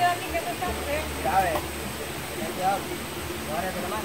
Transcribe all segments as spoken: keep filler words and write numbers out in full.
aquí que te está feo. ¿Sabe? Ten cuidado. Agárrate la mano.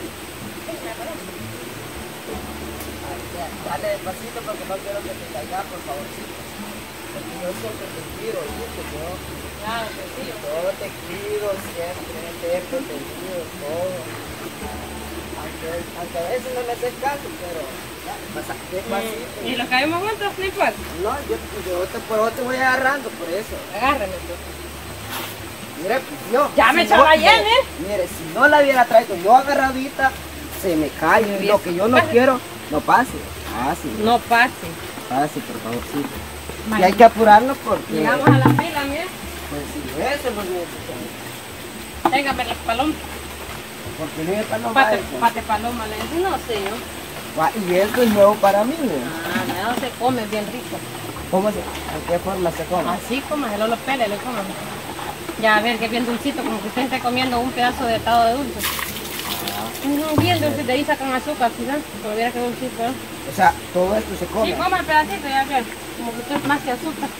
Ay, ya, dale despacito porque no quiero que te caigas, por favorcito. Porque yo siempre te quiero, ¿viste? Yo, Claro que sí. yo te quiero siempre, te he protegido todo. Aunque, aunque a veces no me haces caso, pero dale, pasa, despacito. Y lo caemos juntos, no importa. No, yo, yo te, por te voy agarrando, por eso. Agárrame tú. Mire, pues yo. Ya me si echaba no- ayer, ¿eh? Mire, si no la hubiera traído yo agarradita, se me cae. Me Y lo que yo no quiero, no pase. Pase. No pase. Pase, por favorcito. Y Vale. hay que apurarnos porque. Llegamos a la fila, mira. Pues si eso es lo que. Téngame las palomas. Porque no es para no Pate, vaya. pate paloma, le dije, no sé yo. Gua- Y esto es nuevo para mí, ¿no? Ah, no se come bien rico. ¿Cómo se, ¿En qué forma se come? Así cómaselo los peles, le coman. Ya a ver, que bien dulcito, como que usted esté comiendo un pedazo de atado de dulce. Mm, bien dulce, de ahí sacan azúcar, quizás, pero viera que dulcito, ¿eh? O sea, todo esto se come. Sí, coma el pedacito, ya ver, como que usted es más que azúcar.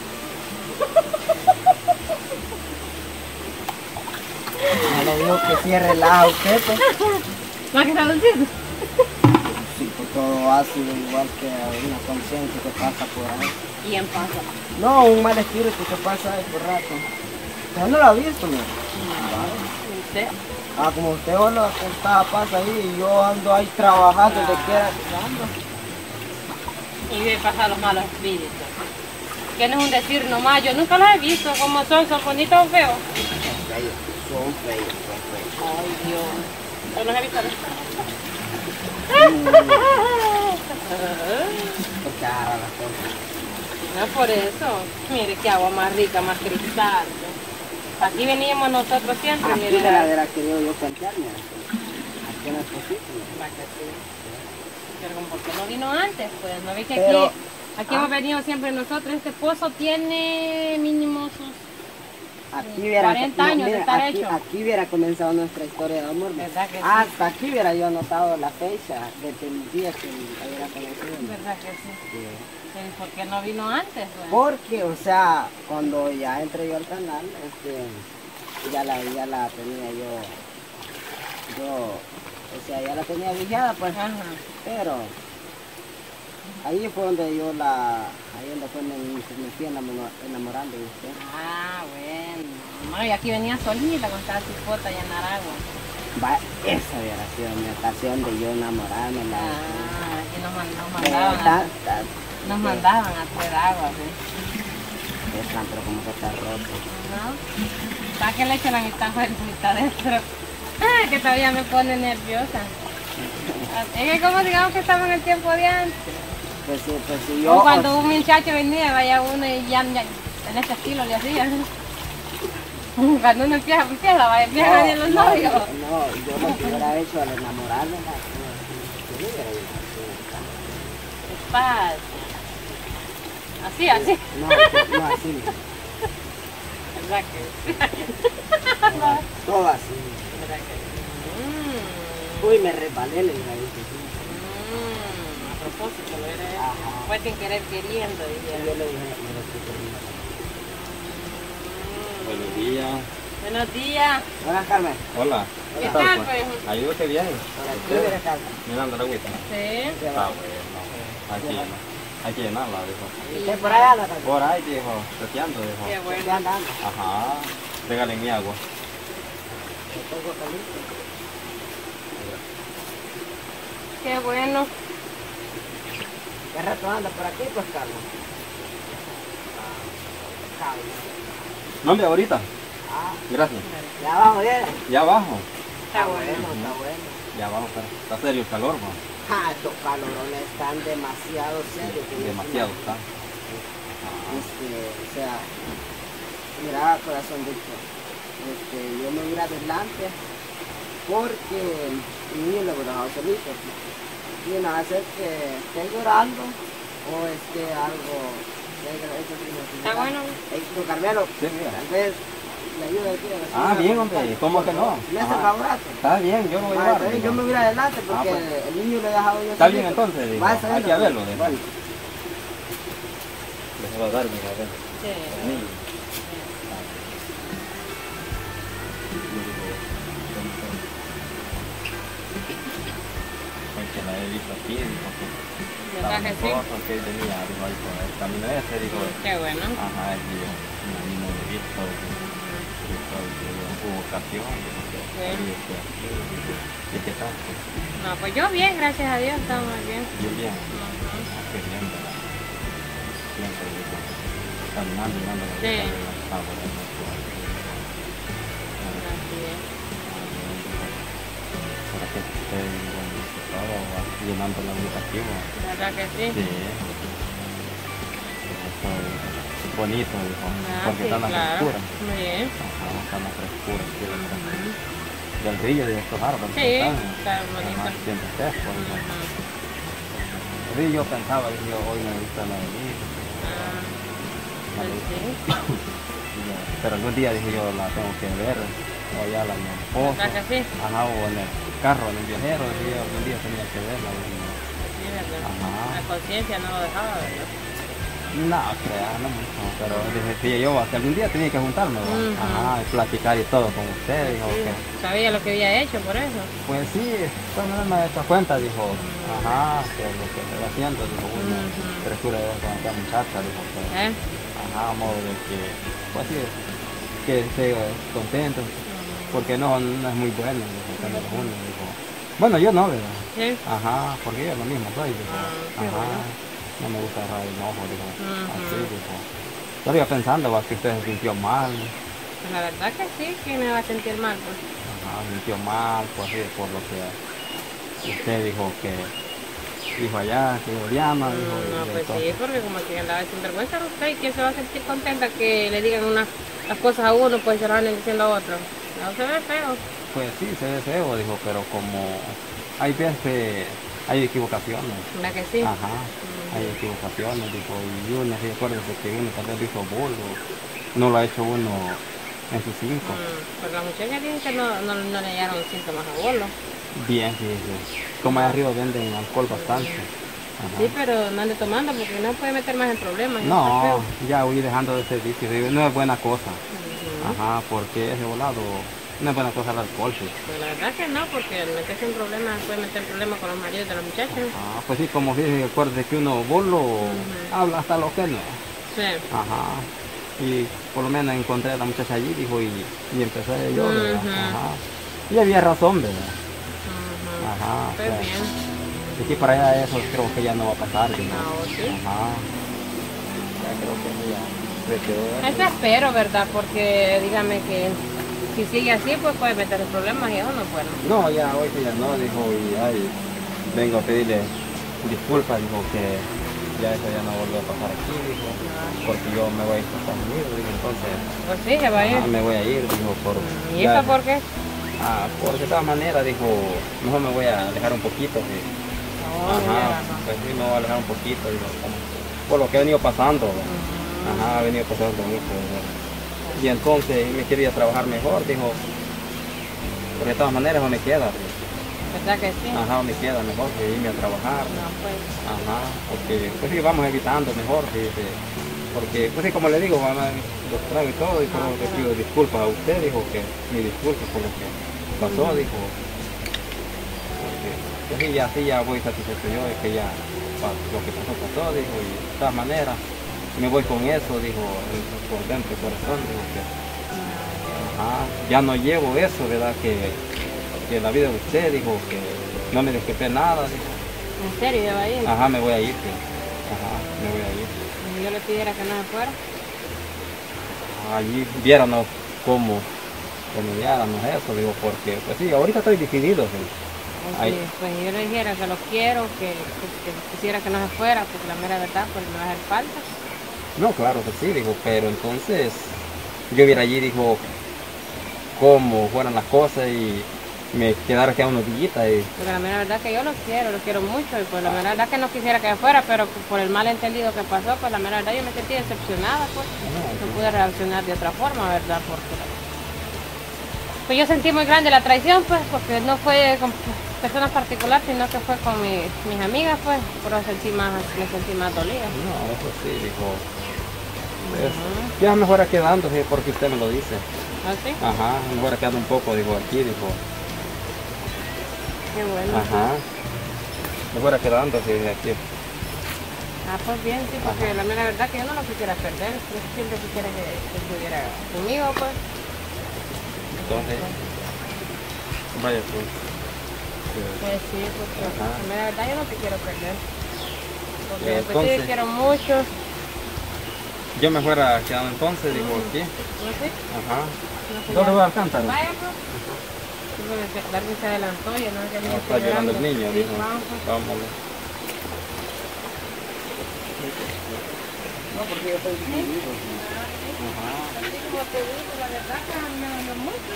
No le digo que cierre la usted, pues. Más que está dulcito. Sí, pues todo ácido, igual que una conciencia que pasa por ahí. Y en pasa. No, un mal espíritu que pasa ahí por rato. Usted no lo ha visto, ¿no? ¿Usted? Ah, como usted solo estaba pasa ahí y yo ando ahí trabajando de que era. Y ve pasar los malos espíritus. Que no es un decir nomás, yo nunca los he visto, como son, son bonitos o feos. Son feos, son feos, son feos. Ay, Dios. Yo los he visto. Porque agarra las cosas. No es por eso. Mire qué agua más rica, más cristal. Aquí veníamos nosotros siempre, Aquí mire. de la hubiera querido yo plantearme. Aquí no es posible. Va que sí. Pero como porque no vino antes, pues no ve que Pero- aquí, aquí ah. hemos venido siempre nosotros. Este pozo tiene mínimo sus Aquí hubiera, cuarenta años de estar aquí, hecho. aquí hubiera comenzado nuestra historia de amor. ¿no? ¿Verdad que sí? Hasta aquí hubiera yo anotado la fecha desde el día que la hubiera conocido. ¿no? ¿Verdad que sí? Sí. Pero ¿por qué no vino antes? Pues? Porque, o sea, cuando ya entré yo al canal, este, ya la, ya la tenía yo, yo, o sea, ya la tenía vigiada, pues, Ajá. pero ahí fue donde yo la, ahí donde fue me, me fui enamor- enamorando de usted. Ah, bueno. No, y aquí venía solita con cada cipota allá en Aragua. Va, esa hubiera sido mi ocasión de yo enamorarme. La, Ah, aquí nos, man- nos de mandaban a, tanta- nos mandaban a traer agua, ¿sí? esa, pero como que está roto. ¿No? ¿Para qué le echo la mitad fuera y mitad dentro? Ay, que todavía me pone nerviosa. Es que como digamos que estamos en el tiempo de antes. Pues sí, pues sí, O yo, cuando un muchacho venía, vaya uno y ya, ya en este estilo le hacía. Cuando uno empieza, empieza, vaya, empiezan a venir los no, novios. no, no, yo lo que hubiera hecho al enamorarme, la, yo le hubiera dicho Despacio. Así, así. así. No, no, no así. ¿Verdad que sí? No, todo así. ¿Verdad que sí? Mm. Uy, me resbalé, le hubiera dicho. Sí. Mm, a propósito, lo era eso. Ajá. Fue sin querer queriendo. Y Dije. yo le dije, me lo estoy perdiendo. Buenos días. Buenos días. Buenas, Carmen. Hola. ¿Qué tal, tal, pues? pues? Ayúdate bien. Por aquí viene Carmen. Mirando la agüita. Sí. Está bueno. Hay que, hay que llenarla, dijo. ¿Y usted por allá anda, Carmen? Por ahí, dijo. Seteando, dijo. Qué ¿Qué bueno. anda, anda? Ajá. Regalen mi agua. Yo tengo caliente. Qué bueno. ¿Qué rato anda por aquí, pues, Carmen? Carmen. No, hombre, ahorita. Ah, Gracias. ya vamos, bien. Ya abajo. Está bueno. Está bueno. Ya abajo, pero está serio el calor, ¿no? Ah, estos calorones están demasiado serios. que no- Demasiado está. Ajá. Este, o sea, mira, corazón Víctor, este, yo me voy a ir adelante porque mi niño lo he dejado solito. Y no va a ser que esté llorando o esté algo. Está bueno. Ey, don Carmelo, Sí, mira. tal vez le ayude aquí a la Ah, señora, bien, porque- hombre. ¿Cómo que no? Me hace Ajá. favorazo. Está bien, yo lo voy a Ah, llevar. entonces dijo. yo me voy a ir adelante porque Ah, pues. el niño lo he dejado yo Está bien, solito. entonces, dijo. Va, está bien, Hay que don verlo, Carmelo. dijo. Bueno. Les va a dar, mira, a ver. Sí. El niño. aquí, dijo que ¿Verdad que sí? cosas que tenía, dijo, ahí por el camino ese, dijo, Qué bueno. ajá, el día, una niña de visto, dijo, hubo ocasión, dijo que, Sí. y que aquí, dijo, y que tal, pues, No, pues yo bien, gracias a Dios, estamos bien. yo bien, Ujú. qué bien, ¿verdad? Siempre, dijo, caminando, mirando la Sí. vida de las aguas, de nuestro Así es. para que esté bueno, todo, va llenando la educativa. ¿Verdad que sí? Sí. Eso es bonito, dijo, Ah, porque sí, está en la claro. frescura. Muy bien. Ajá, está en la frescura, sí, del, Ujú. del río y de estos árboles. Sí, que están, está bonito. ajá, siempre fresco, dijo. Ujú. Sí, yo pensaba, dije, yo hoy me gusta la venir. Ah, pues sí. Pero algún día dije yo la tengo que ver, o allá la mi esposa. ¿Verdad que sí? Ajá, o en el carro, en el viajero, dije yo algún día tenía que verla. Dije, Sí, ¿verdad? ajá. La conciencia no lo dejaba, ¿verdad? no, crea, no mucho, pero dije, sí, yo que algún día tenía que juntarme, ¿va? Ujú. Ajá, y platicar y todo con usted, dijo Sí, que, sabía lo que había hecho por eso. pues sí, cuando me he hecho cuenta, dijo, ajá, que lo que estoy haciendo, dijo, una Ujú. frescura de con esta muchacha, dijo que, ¿Eh? ajá, a modo de que, pues sí, que esté contento, porque no, no es muy bueno, dijo, tener uno, dijo, bueno, yo no, ¿verdad? Sí. Ajá, porque yo lo mismo soy, dijo, Ah, qué ajá, bueno. no me gusta agarrar el ojo, dijo, Ujú. así, dijo. Yo iba pensando, va, que usted se sintió mal, Pues la verdad que sí, que me va a sentir mal, pues. ajá, se sintió mal, pues así, por lo que usted dijo que, dijo allá, que Oriana, dijo, Mm, No, y pues entonces, sí, porque como que andaba sin vergüenza usted y quién se va a sentir contenta que le digan unas las cosas a uno, pues se las van diciendo a otro. No se ve feo. pues sí, se ve feo, dijo, pero como hay veces que hay equivocaciones, ¿Verdad que sí? ajá, hay equivocaciones, dijo, y uno, sí, acuérdese que uno tal vez dijo bolo, no lo ha hecho uno en sus cinco. Mm, Pues la muchacha dice que no, no, no le hallaron síntomas a bolo. Bien, sí, sí. Como allá arriba venden alcohol bastante. Ajá. Sí, pero no ande tomando porque no puede meter más en problemas. está No, feo. ya voy dejando de ese vicio, digo, no es buena cosa. Ujú. Ajá, porque ese volado no es buena cosa el alcohol, sí. Pues la verdad que no, porque al meterse en problemas puede meter en problemas con los maridos de las muchachas. Ah, pues sí, como dice, acuérdate que uno bolo habla hasta lo que no. Sí. Ajá. Y por lo menos encontré a la muchacha allí, dijo, y, y empecé yo, ¿verdad? Ujú. Ajá. Y había razón, ¿verdad? Ujú. Ajá. o Pues sea, bien. de aquí para allá eso creo que ya no va a pasar, dijo. No, sí. Ajá. Ya creo que eso ya se quedó. Eso espero, ¿verdad? Porque dígame que si sigue así, pues puede meter en problemas y eso no es bueno. No, ya hoy sí ya no, dijo, y ay, vengo a pedirle disculpas, dijo que ya eso ya no volvió a pasar aquí, dijo, porque yo me voy a ir a Estados Unidos, dijo, entonces, Pues sí, se va a ir. ajá, me voy a ir, dijo, por... ¿Y ya- eso por qué? Ah, porque de todas maneras, dijo, mejor me voy a alejar un poquito, sí. No, tiene Ajá, razón. pues sí, me voy a alejar un poquito, dijo, como- por lo que he venido pasando, ajá, ha venido pasando mucho, dijo. Y entonces me quería trabajar mejor, dijo, porque de todas maneras no me queda, dijo. ¿Verdad que sí? Ajá, me queda mejor que irme a trabajar. No, pues. Ajá, porque pues sí, vamos evitando mejor, sí, sí. Porque, pues sí, como le digo, van a los tragos y todo, y por Ah, lo que claro. pido disculpas a usted, dijo que mi disculpa por lo que pasó, dijo. Porque, pues sí, ya sí, ya voy satisfecho yo de que ya pa- lo que pasó, pasó, dijo, y de todas maneras, me voy con eso, dijo, el- por dentro del corazón, dijo que, ajá, ya no llevo eso, ¿verdad? Que, que la vida de usted, dijo, que no me disculpé nada, dijo. ¿En serio ya va a ir? Ajá, me voy a ir, sí. Ajá, me voy a ir. Si yo le pidiera que no se fuera. Allí viéramos cómo, cómo viéramos eso, digo, porque, pues sí, ahorita estoy decidido, sí. Pues, Ay. sí, pues yo le dijera que lo quiero, que, que, que quisiera que no se fuera, porque la mera verdad, pues me va a hacer falta. No, claro que sí, digo, pero entonces yo viera allí, dijo, cómo fueran las cosas y me quedara aquí a unos días y... Porque la mera verdad que yo lo quiero, lo quiero mucho, y pues la mera verdad que no quisiera que se fuera, pero por el malentendido que pasó, pues la mera verdad yo me sentí decepcionada, pues. No pude reaccionar de otra forma, ¿verdad? Porque pues yo sentí muy grande la traición, pues, porque no fue con personas particulares, sino que fue con mi- mis amigas, pues, por eso sentí más, me sentí más dolida. No, eso sí, dijo, es, ya mejor quedándose porque usted me lo dice. ¿Ah, sí? Ajá, mejor quedando un poco, dijo, aquí, dijo, Qué bueno. ajá. me fuera quedando así de aquí. Ah, pues bien, sí, porque Ajá. la mera verdad que yo no lo quisiera perder. Yo siempre quisiera que, que estuviera conmigo, pues. Entonces, vaya pues. Pues sí, porque Ajá. la mera verdad yo no te quiero perder. Porque Y después sí entonces- te quiero mucho. Yo me fuera quedando entonces, dijo aquí. No sé. Ajá. No sé. ¿Dónde ya. va al cántaro? Vaya, pues. Sí, porque Darwin se adelantó y no es que el No, niño está esté llorando el niño, Sí, dijo. vamos, pues. Vámonos. No, porque yo soy dividido. Ajá. Así como te digo, la verdad que a mí me dolió mucho.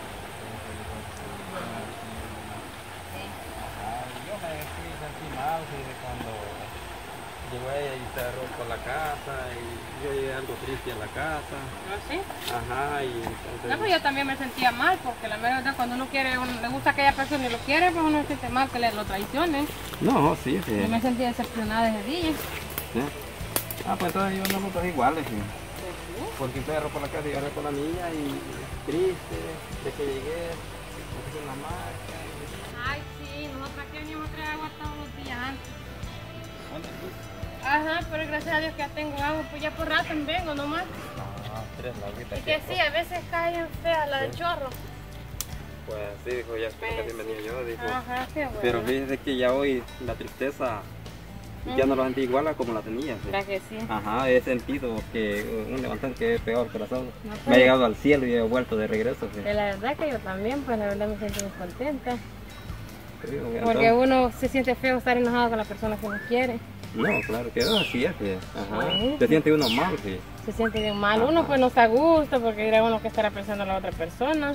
Yo me fui sentí mal desde cuando llegó ella y cerró por la casa y yo llegué algo triste a la casa. ¿No sí? Ajá, y entonces... No, pues yo también me sentía mal porque la mera verdad cuando uno quiere, uno le gusta a aquella persona y lo quiere, pues uno se siente mal que le lo traicionen. No, sí, sí. Yo me sentía decepcionada ese día. Sí. Ah, pues entonces yo nosotros iguales, sí. Porque usted agarró por la casa y agarré por la niña y triste de que llegué, me puse en la marcha. Ay, sí, nosotros aquí venimos a traer agua todos los días antes. ¿Dónde fuiste? Ajá, pero gracias a Dios que ya tengo agua, pues ya por rato vengo nomás. Ah, tres larguitas. Y que sí, a veces cae bien fea la del Sí. chorro. Pues sí, dijo, ya casi venía yo, dijo. Ajá, qué bueno. Pero fíjese que ya hoy la tristeza ya no la sentí igual a como la tenía. Sí. ¿Verdad que sí? Ajá, he sentido que un levantón que he pegado el corazón No, me ha pues, llegado al cielo y he vuelto de regreso. Sí. que la verdad que yo también, pues la verdad me siento muy contenta. Sí, Porque entonces- uno se siente feo estar enojado con la persona que uno quiere. No, claro que no, así es. Sí. Ajá. Sí. Se siente uno mal, sí. Se siente bien mal. Ajá. Uno pues no está a gusto porque dirá uno que estará pensando en la otra persona.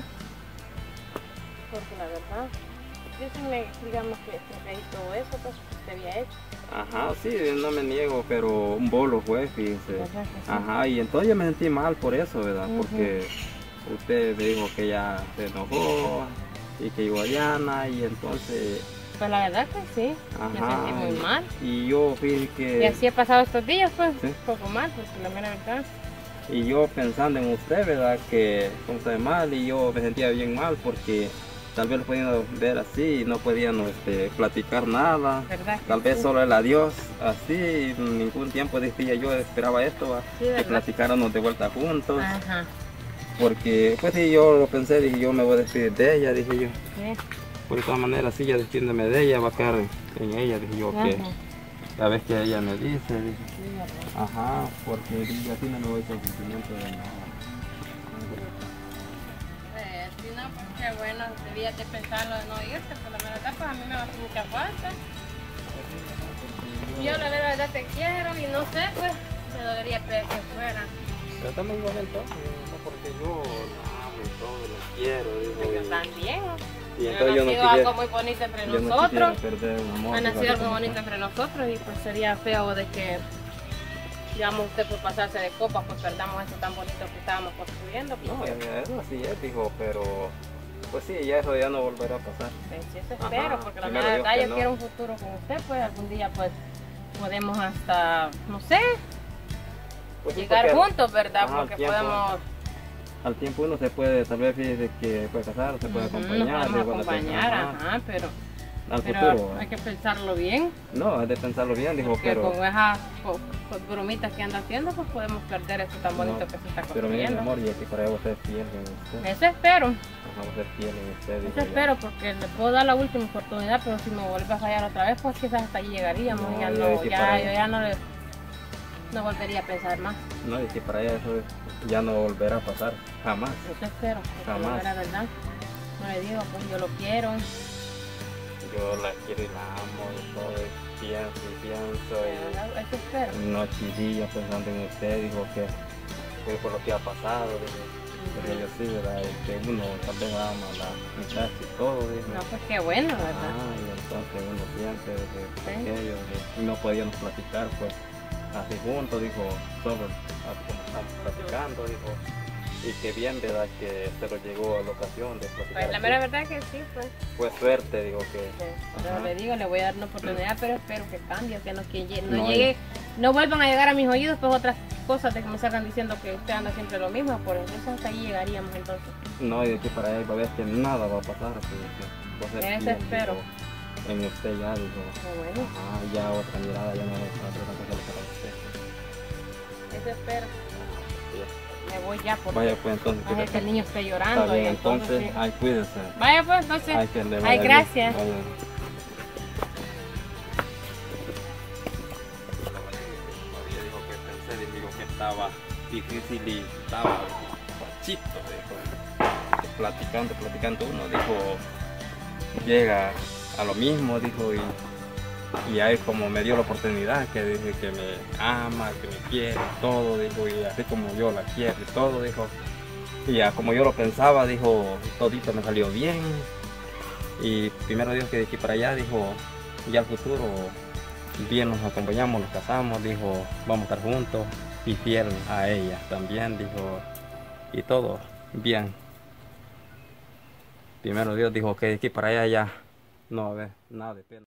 Porque la verdad, yo sí me, digamos que que ahí todo eso, pues se había hecho. Ajá, sí, no me niego, pero un bolo fue, fíjense. ¿Verdad que sí? Ajá, y entonces yo me sentí mal por eso, ¿verdad? Ujú. Porque usted me dijo que ya se enojó y que iba a Diana y entonces... Pues la verdad que sí, me Ajá, sentí muy mal. Y yo fíjese que... Y así he pasado estos días, pues, Sí. un poco mal, porque la mera verdad. Y yo pensando en usted, ¿verdad? Que como está mal y yo me sentía bien mal porque tal vez lo podían ver así y no podían este, platicar nada. ¿Verdad que Tal vez sí? solo el adiós, así, ningún tiempo decía yo esperaba esto, ¿va? Sí, que ¿verdad? platicáramos de vuelta juntos. Ajá, Porque pues sí, yo lo pensé, dije yo me voy a despedir de ella, dije yo. sí. Por de todas maneras, sí, ya despidiéndome de ella, va a quedar en ella, dije yo, que Ajá. a ver que ella me dice, dije. Sí, ¿verdad? Ajá, porque dije, así no me voy con sentimiento de nada. Pues, sí, no, pues qué bueno, debías de pensarlo de no irte, pues la verdad, pues a mí me va a hacer mucha falta. Yo la verdad te quiero y no sé, pues, me dolería que que fuera. Pero también igual entonces, no porque yo la amo y todo, la quiero, digo. Yo y- también. Y Ha entonces yo no nacido quisiera, algo muy bonito entre yo no quisiera nosotros. perder un amor. Ha ¿verdad? nacido algo Como bonito está. entre nosotros y pues sería feo de que, digamos, usted por pasarse de copa, pues perdamos eso tan bonito que estábamos construyendo. No, porque, eh, eso sí es, dijo, pero pues sí, ya eso ya no volverá a pasar. pues, sí, eso Ajá, espero, porque la primero Dios verdad que yo no. quiero un futuro con usted, pues algún día pues podemos hasta, no sé, Pues sí, llegar porque juntos, ¿verdad? Ajá, al porque tiempo, podemos, al tiempo uno se puede, tal vez fíjese que puede casar, se puede ujú, acompañar. nos de podemos cuando te- acompañar, ajá, ajá, pero, al pero futuro. hay que pensarlo bien. No, es de pensarlo bien, dijo, Porque pero, con esas co- co- bromitas que anda haciendo, pues podemos perder eso tan bonito No, que se está pero mire, mi construyendo. amor, y aquí para vos ser fiel en usted. Eso espero, Vamos a ser fiel en usted. dijo eso ya. espero, porque le puedo dar la última oportunidad, pero si me vuelve a fallar otra vez, pues quizás hasta allí llegaríamos. No, ya yo no, dije ya, para yo ella. ya no le no volvería a pensar más. No, y que para ella eso ya no volverá a pasar, jamás. Eso espero, porque Jamás. la verdad, no le digo, pues yo lo quiero. Yo la quiero y la amo y todo, y pienso y pienso de y verdad, Eso espero. noche y día pensando en usted, dijo que fue por lo que ha pasado, dijo, porque yo sí, ¿verdad? Y que uno tal vez ama a la muchacha y todo, dijo. No, pues qué bueno, ¿verdad? Ah, y entonces uno siente de que Sí. aquello, y no podíamos platicar, pues así juntos, dijo, solo así como estamos platicando, dijo, y que bien, ¿verdad? Que se lo llegó a la ocasión de platicar. Pues la así. mera verdad que sí, pues. Fue suerte, digo que. Sí, pero Ajá. le digo, le voy a dar una oportunidad, pero espero que cambie, que no, que lle- no No, llegue, no vuelvan a llegar a mis oídos pues otras cosas de que me salgan diciendo que usted anda siempre lo mismo, por eso hasta ahí llegaríamos entonces. No, y de aquí para allá va a ver que nada va a pasar, que, que va a ser Eso bien, espero. dijo. en usted ya, dijo. Qué bueno. Ah, ya otra mirada, ya no es otra cosa para usted. Eso espero. Me voy ya porque Vaya pues entonces. no es que el niño esté llorando. Está bien, y entonces, entonces, sí. ay, cuídese. Vaya pues, entonces. Ay, que le vaya Ay, bien. gracias. Vaya. Ella dijo que pensé, dijo que estaba difícil y estaba chito, dijo. Platicando, platicando uno, dijo, llega a lo mismo, dijo, y, y ahí como me dio la oportunidad, que dije que me ama, que me quiere, todo, dijo, y así como yo la quiero y todo, dijo. Y ya como yo lo pensaba, dijo, todito me salió bien. Y primero Dios que de aquí para allá, dijo, ya al futuro, bien nos acompañamos, nos casamos, dijo, vamos a estar juntos y fiel a ella también, dijo, y todo bien. Primero Dios dijo que de aquí para allá ya no va a haber nada de pena.